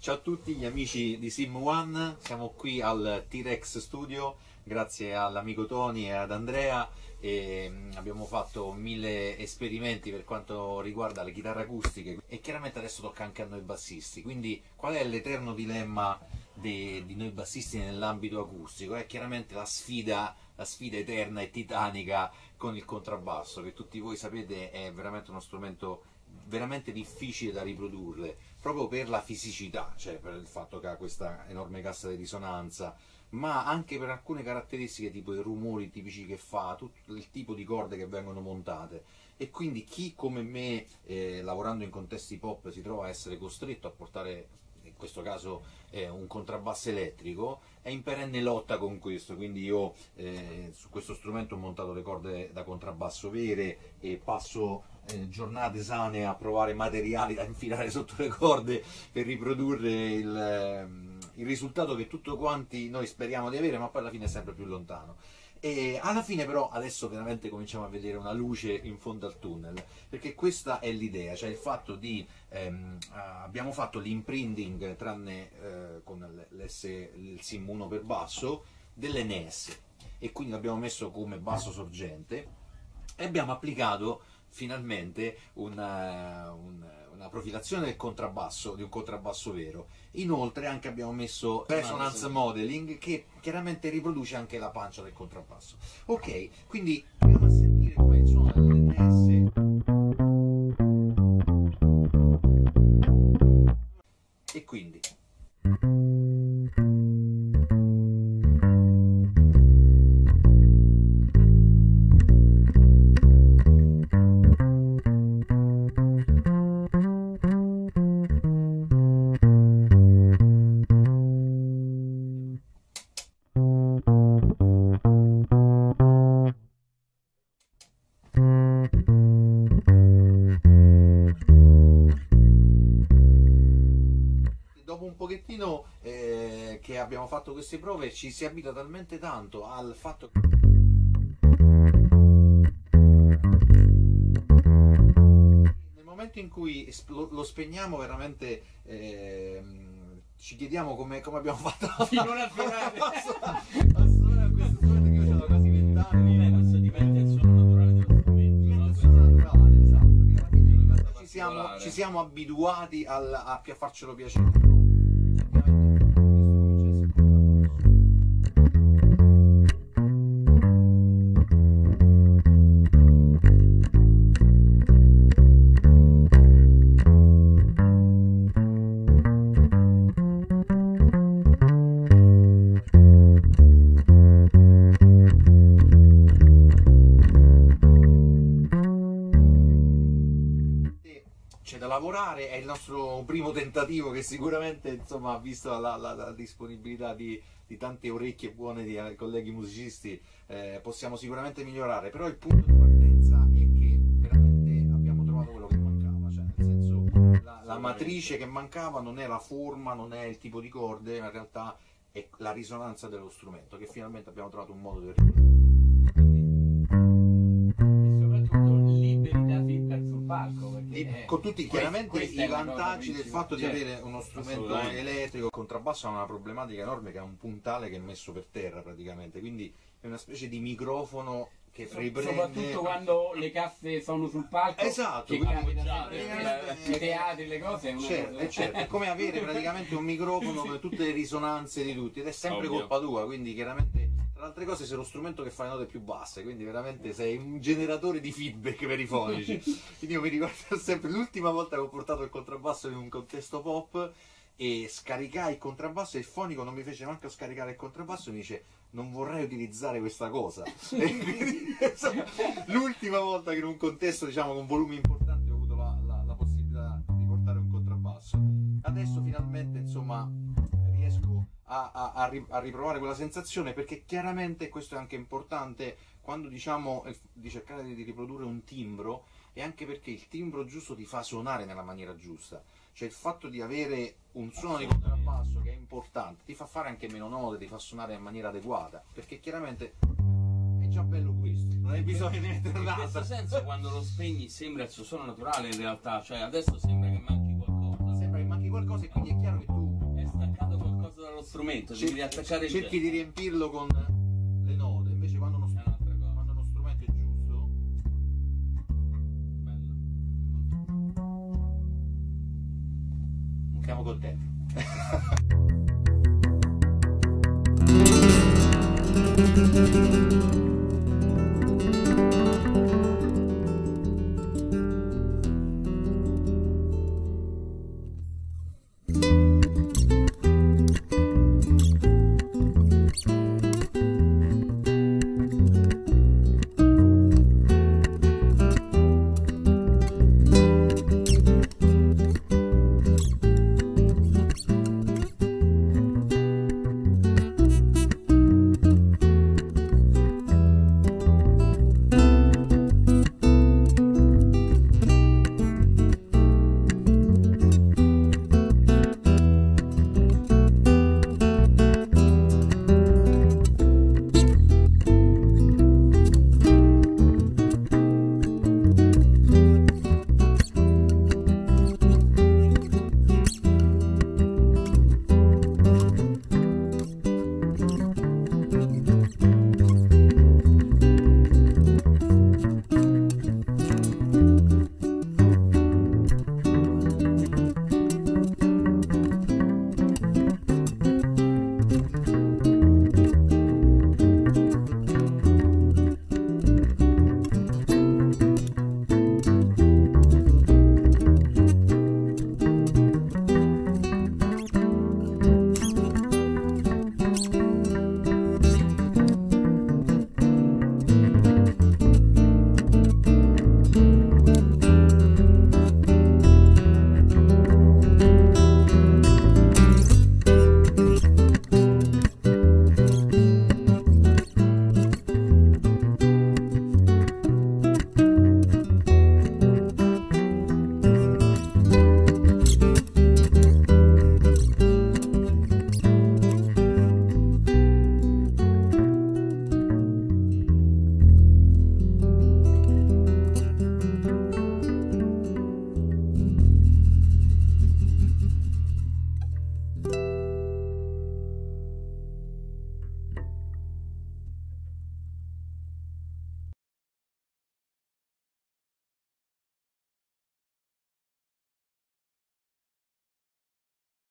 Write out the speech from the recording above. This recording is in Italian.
Ciao a tutti gli amici di Sim One, siamo qui al T-Rex Studio grazie all'amico Tony e ad Andrea e abbiamo fatto 1000 esperimenti per quanto riguarda le chitarre acustiche e chiaramente adesso tocca anche a noi bassisti, quindi qual è l'eterno dilemma di noi bassisti nell'ambito acustico? È chiaramente la sfida eterna e titanica con il contrabbasso, che tutti voi sapete è veramente uno strumento veramente difficile da riprodurre proprio per la fisicità, cioè per il fatto che ha questa enorme cassa di risonanza, ma anche per alcune caratteristiche tipo i rumori tipici che fa, tutto il tipo di corde che vengono montate, e quindi chi come me lavorando in contesti pop si trova a essere costretto a portare in questo caso un contrabbasso elettrico è in perenne lotta con questo. Quindi io su questo strumento ho montato le corde da contrabbasso vere e passo giornate sane a provare materiali da infilare sotto le corde per riprodurre il risultato che tutti quanti noi speriamo di avere, ma poi alla fine è sempre più lontano. E alla fine però adesso veramente cominciamo a vedere una luce in fondo al tunnel, perché questa è l'idea, cioè il fatto di abbiamo fatto l'imprinting tranne con il Sim 1 per basso dell'NS, e quindi l'abbiamo messo come basso sorgente e abbiamo applicato finalmente una profilazione del contrabbasso, di un contrabbasso vero. Inoltre anche abbiamo messo resonance modeling che chiaramente riproduce anche la pancia del contrabbasso. Ok, quindi proviamo a sentire com'è il suono dell'NS. E quindi dopo un pochettino che abbiamo fatto queste prove ci si abita talmente tanto al fatto che nel momento in cui lo spegniamo veramente ci chiediamo come abbiamo fatto finora a suonare questo strumento, che io ce l'ho quasi 20 anni. Questo diventa il suono naturale dello strumento, no? Il suono naturale, esatto, che alla fine in realtà ci siamo abituati a farcelo piacere. C'è da lavorare, è il nostro primo tentativo che sicuramente insomma, visto la disponibilità di tante orecchie buone di colleghi musicisti, possiamo sicuramente migliorare, però il punto di partenza è che veramente abbiamo trovato quello che mancava, cioè nel senso la matrice che mancava non è la forma, non è il tipo di corde, ma in realtà è la risonanza dello strumento che finalmente abbiamo trovato un modo di riprodurre. Con tutti chiaramente i vantaggi del fatto di avere uno strumento elettrico. Il contrabbasso ha una problematica enorme, che è un puntale che è messo per terra praticamente, quindi è una specie di microfono che riprende, soprattutto quando le casse sono sul palco, esatto, che capita i teatri, le cose, certo, è come avere praticamente un microfono con tutte le risonanze di tutti, ed è sempre colpa tua, quindi chiaramente tra le altre cose sei lo strumento che fa le note più basse, quindi veramente sei un generatore di feedback per i fonici. Quindi io mi ricordo sempre l'ultima volta che ho portato il contrabbasso in un contesto pop e scaricai il contrabbasso e il fonico non mi fece manco scaricare il contrabbasso e mi dice: non vorrei utilizzare questa cosa. L'ultima volta che in un contesto diciamo con volumi importanti ho avuto la possibilità di portare un contrabbasso. Adesso finalmente insomma riesco a riprovare quella sensazione, perché chiaramente questo è anche importante quando diciamo di cercare di riprodurre un timbro, e anche perché il timbro giusto ti fa suonare nella maniera giusta, cioè il fatto di avere un suono di contrabbasso che è importante ti fa fare anche meno note, ti fa suonare in maniera adeguata, perché chiaramente è già bello questo, non hai bisogno di mettere in questo senso quando lo spegni sembra il suo suono naturale in realtà, cioè adesso sembra che manchi qualcosa, e quindi è chiaro che tu lo strumento, devi riattaccare il cerchi gesso. di riempirlo con le note, invece quando uno, È un'altra cosa. quando uno strumento è giusto, Bello. non siamo contenti.